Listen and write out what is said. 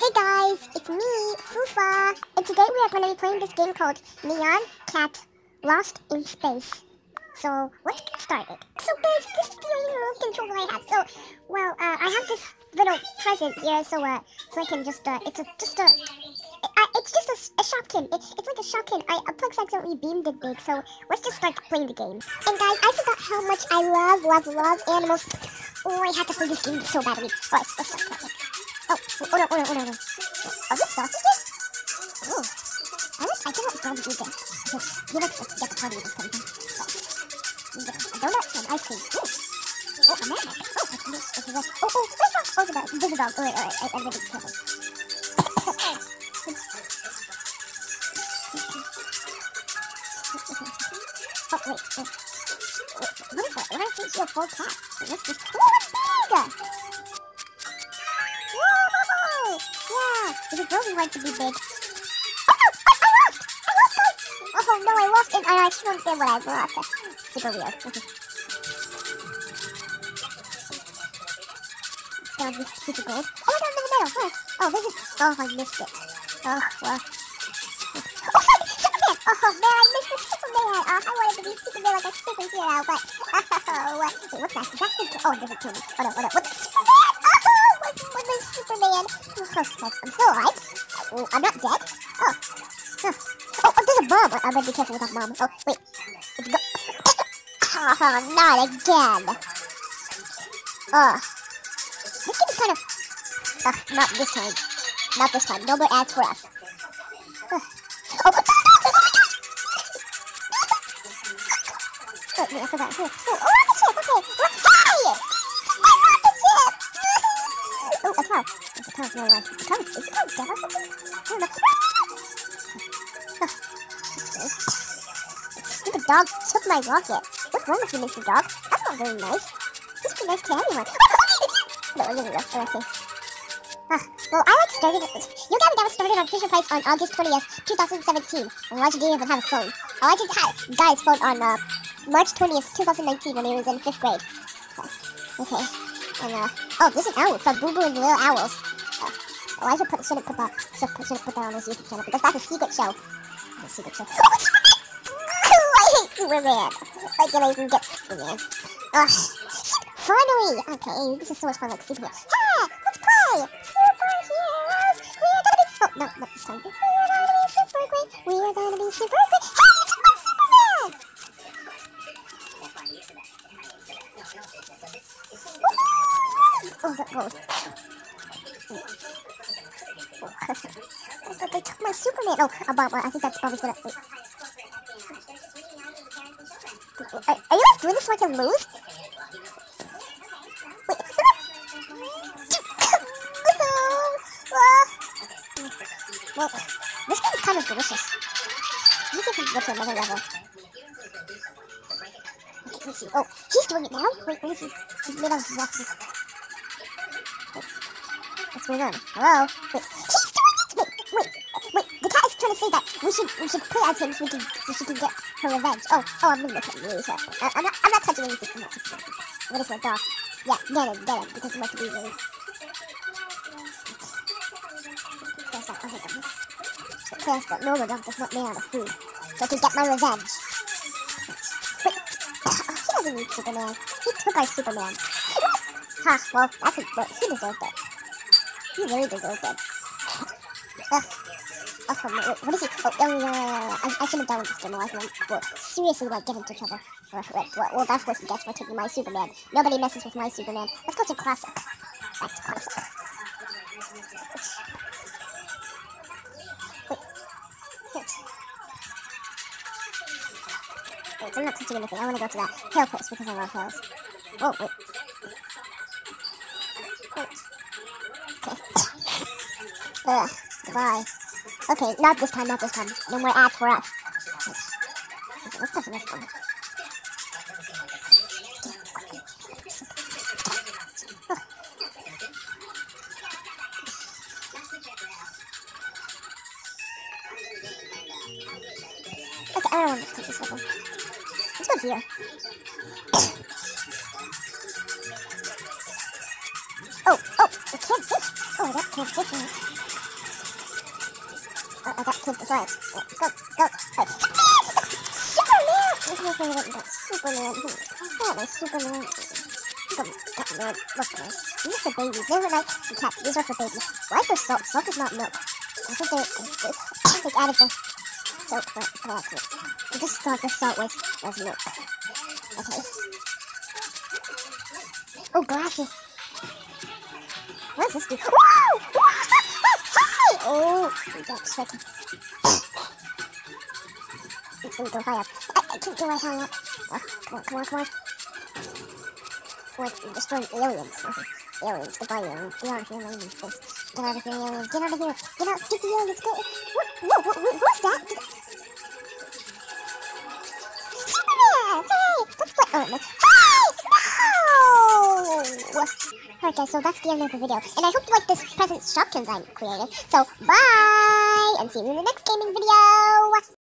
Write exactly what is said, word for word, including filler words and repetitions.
Hey guys, it's me, Foofa, and today we are going to be playing this game called Nyan Cat Lost in Space. So, let's get started. So guys, this is the only remote controller I have. So, well, uh, I have this little present here, so, uh, so I can just, uh, it's a, just a, I, it's just a, a Shopkin. It, it's like a Shopkin. I, a plug's accidentally beamed it big, so let's just start playing the game. And guys, I forgot how much I love, love, love animals. Oh, I had to play this game so badly. Alright, let's start playing. Oh, oh no, oh no, oh no, oh no. Oh, this sausages? Oh. I wish I cannot probably eat them. Okay, you like to get the party with this kind of thing. So, you get a donut and ice cream. Ooh. Oh, a man. Oh, that's nice. Okay, well, oh, oh, there's a dog. Oh, there's a dog. There's a dog. Alright, alright, I, I gotta be careful. Oh, wait, wait. What is that? Why don't I see a full cat? What's this? Oh, it's big! Whoa! Yeah, because Rosie wants to be big. Oh no! I, I lost! I lost, guys! Oh no, I lost and I actually don't understand what I lost. That's super weird. Okay. Down this piece of gold. Oh my god, I'm in the middle! Where? Oh, this is... Oh, I missed it. Oh, well. Oh, Superman! Oh man, I missed the Superman! Uh, I wanted to be Superman like a superhero, but... Oh, wait, what's that? Is that the... Oh, it doesn't kill me. Oh no, oh no, what's Superman? Oh, what's, what's my Superman? Oh, I'm still alive. Oh, I'm not dead. Oh. Huh. Oh, oh, there's a bomb. I'm gonna be careful with that bomb. Oh, wait. It's go... Oh, not again. Oh. This game is kind of... Uh, not this time. Not this time. No more ads for us. Uh. Oh, oh, wait, I forgot. Oh, oh, oh, the ship. Okay. Hey! I want the ship! Oh, a cow. It's a cow. No, no. A cow. Is it a cow dead or something? I don't know. Stupid dog took my rocket. What's wrong with you, Mister Dog? That's not very nice. He's pretty nice to anyone. No, no, no, no. Okay. Ah, well, I like started. You got me that was started on Fisher Price on August twentieth, two thousand seventeen. And why didn't even have a phone? I like to have guy's phone on uh, March twentieth, two thousand nineteen when he was in fifth grade. Okay. Okay. And uh, oh, this is Owl from Boo Boo and the Little Owls. Uh, oh, I should put shouldn't put that should put, shouldn't put that on his YouTube channel because that's a secret show. That's a secret show. Oh, it's Superman! Oh, I hate Superman. I can't even get Superman. Ugh. Finally! Okay, this is so much fun like Superman. Yeah! Let's play! Superheroes! We are gonna be... Oh, no, not this time. We are gonna be super great! We are gonna be super great! Hey, it's my Superman! Oh, that goes. Oh, but they took my Superman. Oh, a bomb. I think that's probably gonna... Wait. Are, are you guys doing this so I can lose? Wait. Well, this game is kind of delicious. Let me see if we can go to another level. Okay, let's see. Oh, he's doing it now? Wait, where is he? He's made out of boxes. Wait. What's going on? Hello? Wait. He's doing it! Wait, wait, wait. The cat is trying to say that we should we should play as him so we can so she can get her revenge. Oh, oh, I'm gonna look at really sure. I, I'm not I'm not touching anything. I'm not touching anything. What is my dog? Yeah, get him, get him, because he wants to be really. There's that other dog. There's the normal dog that's not made out of food. So I can get my revenge. Wait, he doesn't need Superman. He took our Superman. Ha, well, that's a, well, he deserved it. He really deserved it. Ugh. Oh, wait, wait, what is he? Oh, oh, yeah, yeah, yeah. I, I shouldn't have done with this game. I will well, seriously, like, get into trouble. Well, well, well, that's what he gets for taking my Superman. Nobody messes with my Superman. Let's go to Classic. Back to Classic. Wait. Wait, I'm not touching anything. I want to go to that hill place because I love hills. Oh, wait. Wait. Okay. Ugh, goodbye. Okay, not this time, not this time. No more ads for us. Okay, let's touch this one. Okay, I don't want to touch this one. Let's go here. Oh, oh, I can't fish. Oh, that can't fish. Oh, I got kids to fly. Yeah, go, go. Hey. Superman! Look at my favorite got Superman. Oh, there's Superman. Come on, got man. Look, man. These are for babies. These are like the cats. These are for babies. Why is there salt? Salt is not milk. I think they're, I think added the salt for, for accident. I just thought the salt was, was milk. Okay. Oh, glasses. What does this do? Whoa! Hi! Oh, that's tricky. It's gonna go high up. I, I can't go high up. Oh, come on, come on, come on. We're destroying aliens. Aliens, goodbye, aliens. Get out of here, aliens. Get out of here, aliens. Get out of here. Get out, get the aliens. Go. What? Whoa, what, what, what's that? Superman! Hey! Let's play. Oh, no. Hey! No! Alright guys, so that's the end of the video. And I hope you like this present shop design created. So, bye! And see you in the next gaming video!